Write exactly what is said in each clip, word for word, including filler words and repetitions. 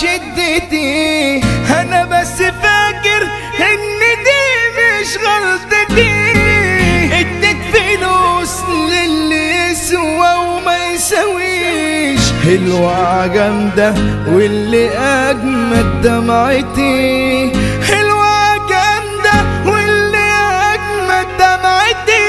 شدتي، انا بس فاكر ان دي مش غلطتي. اديت فلوس للي يسوى وما يسويش، حلوة جامدة واللي اجمد دمعتي، حلوة جامدة واللي اجمد دمعتي.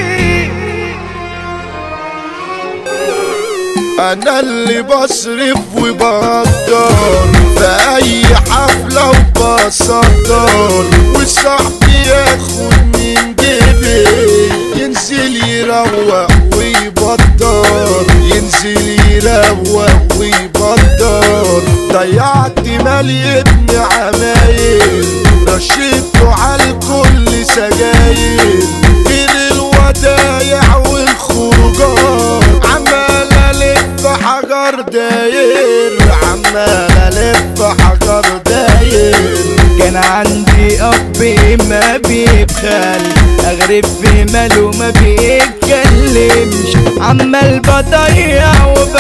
انا اللي بصرف وبقدر في اي حفلة وبصدر، وصاحبي ياخد من جيبي ينزل يروق ويبطل، ينزل يروق ويبطل. ضيعت مالي ابن عمايل، رشيته على الكل سجاير، غير الودايع والخروجات عمال الف حجر داير، عمال الف حجر داير. كان عندي اب ما بيبخل، اغرب في ماله ما بيتكلمش، عمال بضيع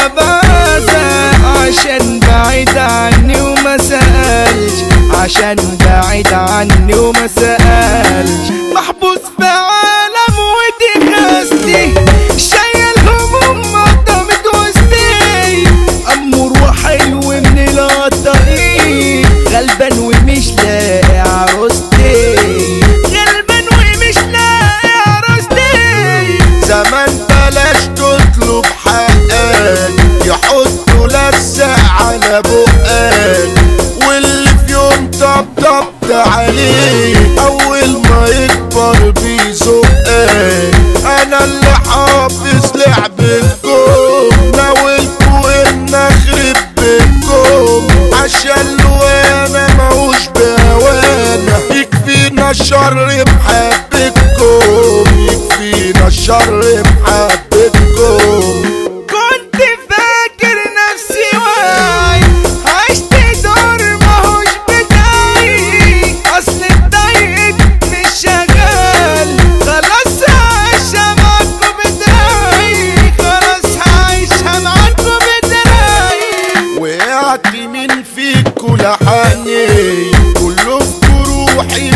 وببازع عشان بعيد عني وما سألش، عشان بعيد عني وما سألش. محبوس في عالم ودي خاستي، شايل هموم قدامت وسطي، امور وحلو من القطاقي، غلبان ومش لاقي عروستي، غلبان ومش لاقي عروستي. زمان بلاش تطلب حقك، يحطوا لزق على بقك، واللي في يوم طبطبت عليه اول ما يكبر بيزقك. انا اللي حافظ لعبتكم، ناويلكوا ان اخرب بيتكم، عشان لوانا ماهوش بهوانا. يكفينا الشر بحبتكم، يكفينا الشر بحبتكم. كنت فاكر نفسي واعي، عشت دور ماهوش بتاعي، اصل اتضايقت مش شغال، خلاص هعيشها معاكوا بدراعي، خلاص هعيشها معاكوا بدراعي. وقعت مين فيكوا لحقني، كله في جروحي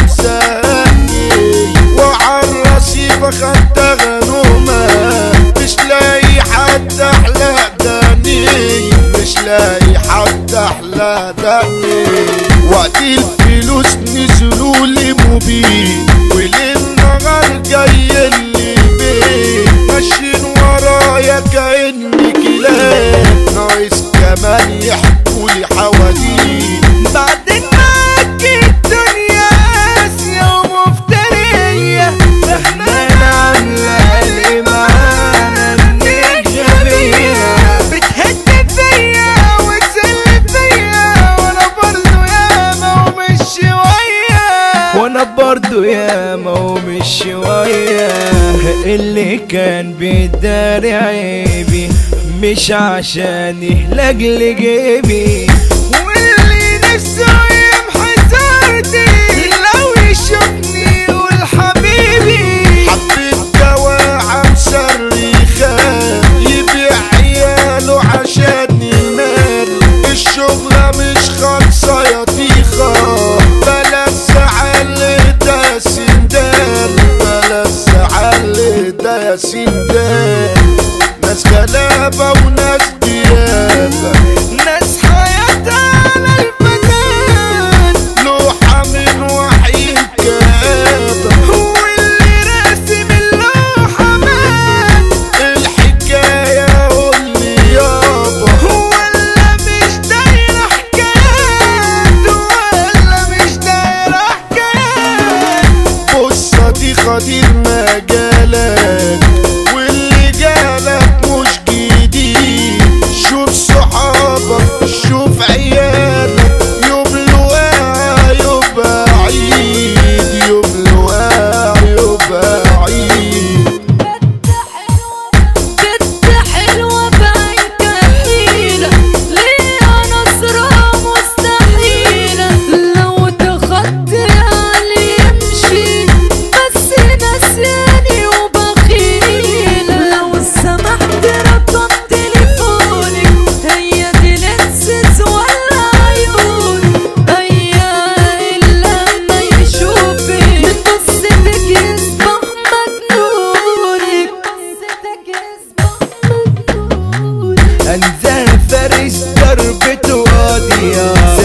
مساني، وعالرصيف اخدت غنومة، مش لاقي حد احلى داني، مش لاقي حد احلى داني. وقت الفلوس نزلوا لي مبين، وللنهار جاي اللي بيه، ماشيين ورايا كأني كلاب، ناقص كمان يحكولي حواديت. بعدين معاك الدنيا قاسية ومفترية، فهمانة عاملة لي معانا انك غبية، بتهد فيا وتسل فيا، وانا برضو ياما ومش شوية، وانا برضو ياما ومش شوية. اللي كان بيداري عيبي مش عشاني لاجل جيبي، واللي نفسه يمحي صورتي لو يشوفني يقول حبيبي. حبيت جواعة مسرخة، يبيع عياله عشان ينال، الشغلة مش خالصة يا طيخة، بلا الزعل ده سندال، بلا الزعل ده سندال. ناس غلابة وناس ديابة، ناس حياة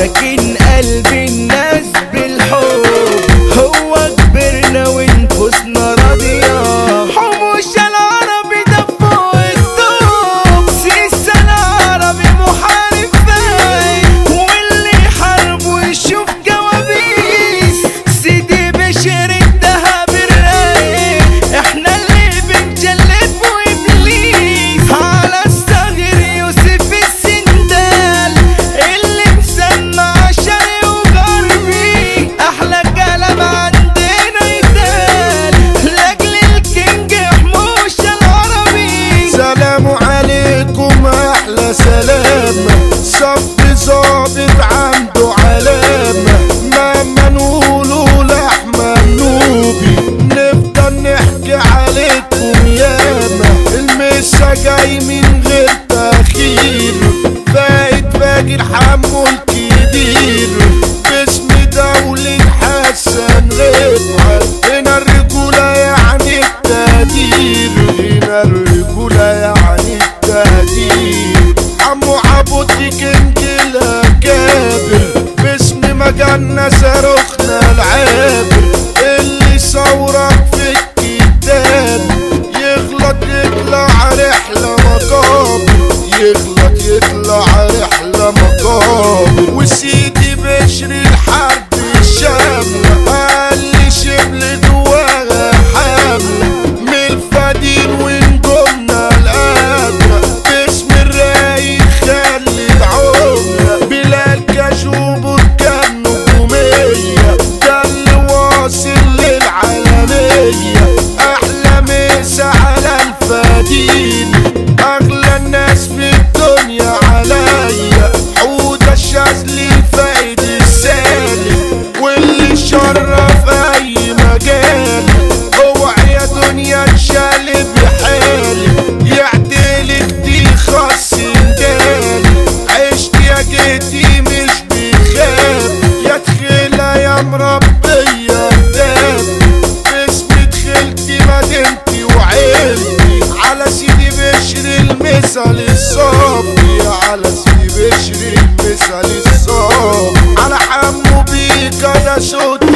ساكن قلب الناس بالحب، هو كبرنا ونفوسنا راضية. حموش العربي ده فوق الطوب، سيسا العربي محارب فايق، واللي يحاربه يشوف جوابيس. سيدي بشر الدهب الرايق، احنا اللي بنجلد وابليس. على الصغير يوسف السندال، اللي مسمع شرقي وغربي، احلى كلام عندنا يتقال لاجل الكينج حموش العربي. سلام عليكم احلى سلامة، صف ظابط عنده علامة، مهما نقولوا لحمة النوبي نفضل نحكي عليكم ياما. المسا جاي من غير تأخير، فايت باقي الحمو الكبير، باسم دولة حسن رفعت. هنا الرجولة يعني التقدير، هنا الرجولة يعني التقدير. عمو عبودي كنج الأكابر، باسم مجالنا صاروخنا العابر، اللي ثورك في الكتاب يغلط يطلع رحلة مقابر، يغلط يطلع رحلة مقابر. وسيدي بشر الحرب الشاملة، قال شبل جواها حاملة، من الفدين ونجومنا القادرة، باسم الرايق خالد عمرة. بلال كشوب كان نجومية، ده اللي واصل للعالمية. أحلى مسا على الفدين، أغلى الناس في الدنيا عليا. حودة الشاذلي فايد السالم، واللي شرف أي مجال. اوعي يا دنيا تشالي بحالي، يعدلك دي خاص انجال. عشت يا جدي مش بخاف، يا دخيلة يا مربية الداب، باسم دخلتي مدينتي وعيلتي. على سيدي بشر المثل الصافي، على سيدي بشر المثل الصافي. على حمو بيكا ده صوت